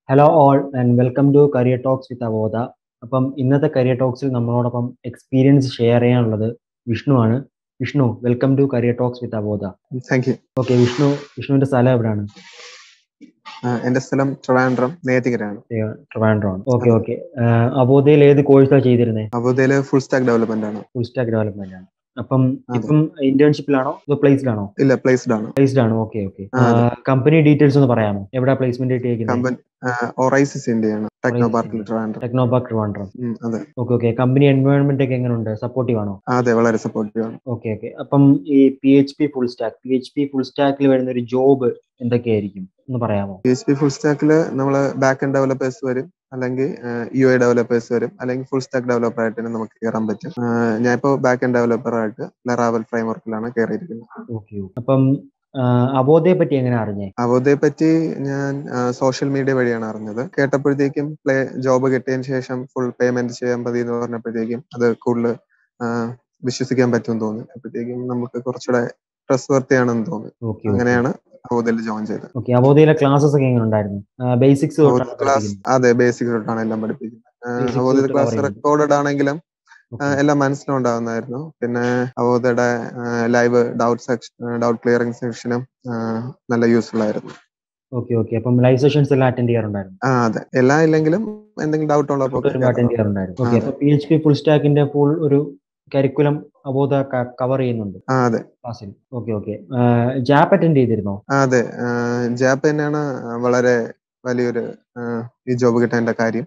Hello all and welcome to Career Talks with Avodha. അപ്പം ഇന്നത്തെ career ടോക്സിൽ നമ്മളോടൊപ്പം experience share ചെയ്യാനുള്ളത് വിഷ്ണു ആണ്. Vishnu, welcome to career talks with Avodha. Thank you. Okay, വിഷ്ണുവിന്റെ സ്ഥലം എവിടെയാണ്? എന്റെ സ്ഥലം ട്രിവാൻഡ്രം നേതികരാണ്. ട്രിവാൻഡ്രം. Okay okay. അവോധയിൽ ഏത് കോഴ്സാണ് ചെയ്തിരുന്നത്? അവോധയില് ഫുൾ സ്റ്റാക്ക് ഡെവലപ്മെന്റ് ആണ്. ഫുൾ സ്റ്റാക്ക് ഡെവലപ്മെന്റ് ആണ്. അപ്പം ഇപ്പം ഇന്റേൺഷിപ്പിലാണോ അതോ പ്ലേസ്ഡ് ആണോ? ഇല്ല, പ്ലേസ്ഡ് ആണ്. പ്ലേസ്ഡ് ആണ്. Okay okay. കമ്പനി ഡീറ്റെയിൽസ് ഒന്ന് പറയാമോ? എവിടെ പ്ലേസ്മെന്റ് കിട്ടിയിരിക്കുന്നത്? ഒറൈസിസ് ഇന്ത്യയാണ്. ടെക്നോപാർക്ക് ട്രിവാൻഡ്രം. അതെ. Okay okay. കമ്പനി എൻവയോൺമെന്റ് ഒക്കെ എങ്ങനെയുണ്ട്? സപ്പോർട്ടീവ് ആണോ? അതെ, വളരെ സപ്പോർട്ടീവ് ആണ്. Okay okay. അപ്പം ഈ PHP ഫുൾ സ്റ്റാക്കിൽ വരുന്ന ഒരു ജോബ് എന്തൊക്കെയായിരിക്കും ഒന്ന് പറയാമോ? PHP ഫുൾ സ്റ്റാക്കില് നമ്മള് ബാക്ക് എൻഡ് ഡെവലപ്പേഴ്സ് വരും, അല്ലെങ്കിൽ UI ഡെവലപ്പേഴ്സ് വരും, അല്ലെങ്കിൽ ഫുൾ സ്റ്റാക്ക് ഡെവലപ്പർ ആയിട്ട് നമുക്ക് കയറാൻ പറ്റും. ഞാൻ ഇപ്പോൾ ബാക്ക് എൻഡ് ഡെവലപ്പർ ആയിട്ട് ലറാവൽ ഫ്രെയിംവർക്കിലാണ് കയറിയിരിക്കുന്നത്. ഓക്കെ. അപ്പം അവോധയെ പറ്റി എങ്ങനെ അറിഞ്ഞേ? അവോധയെ പറ്റി ഞാൻ സോഷ്യൽ മീഡിയ വഴിയാണ് അറിഞ്ഞത്. കേട്ടപ്പോഴത്തേക്കും ജോബ് കിട്ടിയതിന് ശേഷം ഫുൾ പേയ്മെന്റ് ചെയ്യാൻ മതി എന്ന് പറഞ്ഞപ്പോഴത്തേക്കും അത് കൂടുതൽ വിശ്വസിക്കാൻ പറ്റുമെന്ന് തോന്നി. അപ്പോഴത്തേക്കും നമുക്ക് കുറച്ചുകൂടെ ട്രസ്റ്റ് വർത്തിയാണെന്ന് തോന്നി. അങ്ങനെയാണ് അവോധയിൽ ജോയിൻ ചെയ്തത്. ഓക്കെ. അവോധയിലെ ക്ലാസ്സസ് ഒക്കെ എങ്ങനെ ഉണ്ടായിരുന്നു? ബേസിക്സ് അതെ, ബേസിക് തൊട്ടാണ് എല്ലാം പഠിപ്പിക്കുന്നത്. അവോധയിലെ ക്ലാസ് റെക്കോർഡഡ് ആണെങ്കിലും എല്ലാം മനസ്സിലുണ്ടാവുന്നായിരുന്നു. പിന്നെ അവോധയുടെ ലൈവ് ഡൗട്ട് ക്ലിയറിംഗ് സെക്ഷനും നല്ല യൂസ്ഫുൾ ആയിരുന്നു. Okay okay. അപ്പം ലൈവ് സെഷൻസ് എല്ലാം അറ്റൻഡ് ചെയ്യാറുണ്ടായിരുന്നു? അതെ, എല്ലാം ഇല്ലെങ്കിലും എന്തെങ്കിലും ഡൗട്ട് ഉള്ളപ്പോൾ അറ്റൻഡ് ചെയ്യാറുണ്ടായിരുന്നു. ഓക്കെ. അപ്പൊ PHP ഫുൾ സ്റ്റാക്കിന്റെ ഫുൾ ഒരു കരിക്കുലം അവോധ കവർ ചെയ്യുന്നുണ്ട് അതെ ക്ലാസ്സിൽ. Okay okay. ജാപ്പ് അറ്റൻഡ് ചെയ്തിരുന്നോ? അതെ, ജാപ്പ് തന്നെയാണ് വളരെ വലിയൊരു ഈ ജോബ് കിട്ടേണ്ട കാര്യം.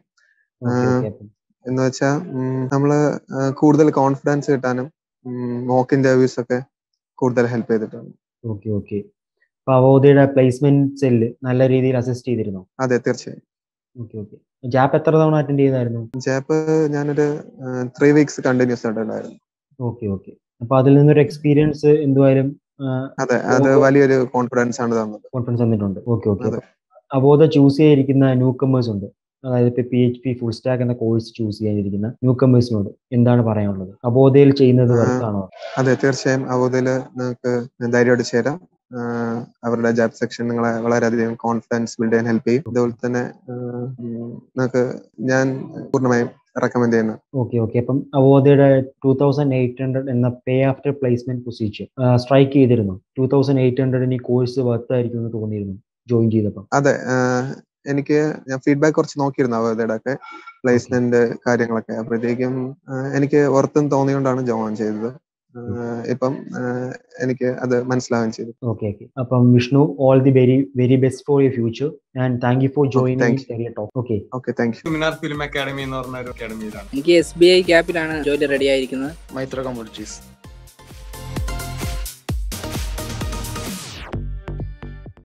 എന്ന് വെച്ചാൽ നമ്മള് കൂടുതൽ കോൺഫിഡൻസ് കിട്ടാനും മോക്ക് ഇന്റർവ്യൂസ് ഒക്കെ കൂടുതൽ ഹെൽപ്പ് ചെയ്തിട്ടുണ്ട്. Okay okay. അപ്പൊ അവോധയുടെ പ്ലേസ്മെന്റ് സെല്ല് നല്ല രീതിയിൽ അസിസ്റ്റ് ചെയ്തിരുന്നോ? അതെ, തീർച്ചയായും. Okay okay. ജാപ്പ് എത്ര തവണ അറ്റൻഡ് ചെയ്തായിരുന്നു? ജാപ്പ് ഞാനൊരു 3 വീക്സ് കണ്ടിന്യൂസ് ആയിട്ടുണ്ടായിരുന്നു. Okay okay. അപ്പൊ അതിൽ നിന്നൊരു എക്സ്പീരിയൻസ് എന്തുവായാലും അതെ, അത് വലിയൊരു കോൺഫിഡൻസ് ആണ് തന്നിട്ടുണ്ട്. Okay okay. അവോധ ചൂസ് ചെയ്തിരിക്കുന്ന ന്യൂ കമേഴ്സ് ഉണ്ട്, അതായത് ഇപ്പൊ PHP ഫുൾ സ്റ്റാക്ക് എന്ന കോഴ്സ് ചൂസ് ചെയ്യാനിരിക്കുന്ന ന്യൂ കമേഴ്സിനോട് എന്താണ് പറയാനുള്ളത്? അവോധയിൽ ചെയ്യുന്നത് വർത്താണോ? അതെ, തീർച്ചയായും അവോധയിൽ നിങ്ങൾക്ക് ധൈര്യമായിട്ട് ചേരാം. അവരുടെ ജാബ് സെക്ഷൻ നിങ്ങളെ വളരെയധികം കോൺഫിഡൻസ് ബിൽഡ് ചെയ്യാൻ ഹെൽപ്പ് ചെയ്യും. അതുപോലെ തന്നെ നിങ്ങൾക്ക് ഞാൻ പൂർണ്ണമായും റെക്കമെൻഡ് ചെയ്യുന്നു. Okay okay. അപ്പം അവോധയുടെ 2800 എന്ന pay after placement position strike ചെയ്തിരുന്നു. 2800 ഈ കോഴ്സ് വർത്തായിരിക്കും എന്ന് തോന്നിയിരുന്നു ജോയിൻ ചെയ്തപ്പോൾ? അതെ, ഞാൻ ഫീഡ്ബാക്ക് കുറച്ച് നോക്കിയിരുന്നു അവരുടെ ഒക്കെ പ്ലേസ്മെന്റ് കാര്യങ്ങളൊക്കെ. അപ്പോഴത്തേക്കും എനിക്ക് വർത്തും തോന്നിയോണ്ടാണ് ജോയിൻ ചെയ്തത്. ഇപ്പം എനിക്ക് അത് മനസ്സിലാവുകയും ചെയ്തു. Okay okay. അപ്പം Vishnu, all the very best for your future and thank you for joining career talk. Okay okay, thank you. Minar film academy എന്ന് പറഞ്ഞ ഒരു അക്കാഡമിയിലാണ്. എനിക്ക് SBI ക്യാപ്പിലാണ് ജോലി റെഡി ആയിരിക്കുന്നത്. മൈത്ര കമ്മ്യൂണിറ്റീസ്.